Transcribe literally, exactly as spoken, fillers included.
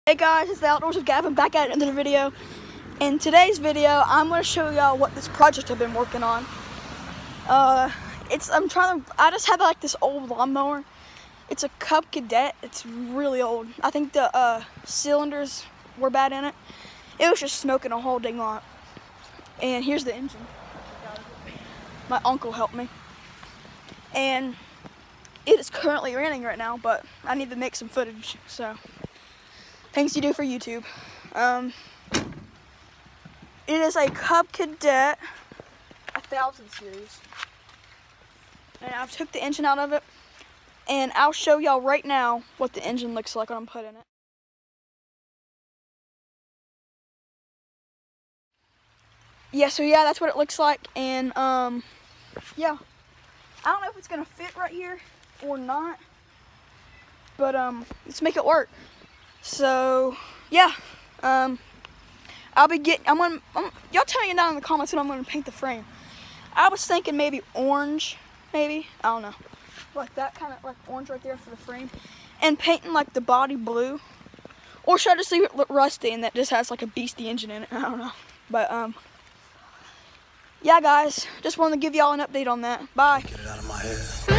Hey guys, it's the Outdoors with Gavin back at another video. In today's video, I'm going to show y'all what this project I've been working on. Uh, it's I'm trying to. I just have like this old lawnmower. It's a Cub Cadet. It's really old. I think the uh, cylinders were bad in it. It was just smoking a whole dang lot. And here's the engine. My uncle helped me. And it is currently raining right now, but I need to make some footage. So, things you do for YouTube. Um, it is a Cub Cadet one thousand series. And I've took the engine out of it. And I'll show y'all right now what the engine looks like when I'm putting it. Yeah, so yeah, that's what it looks like. And um, yeah. I don't know if it's gonna fit right here or not. But um, let's make it work. So yeah. Um, I'll be getting, I'm gonna, I'm, y'all tell me down in the comments when I'm gonna paint the frame. I was thinking maybe orange, maybe, I don't know. Like that kind of, like orange right there for the frame. And painting like the body blue. Or should I just leave it rusty and that just has like a beastie engine in it? I don't know. But um, yeah guys, just wanted to give y'all an update on that. Bye. Get it out of my head.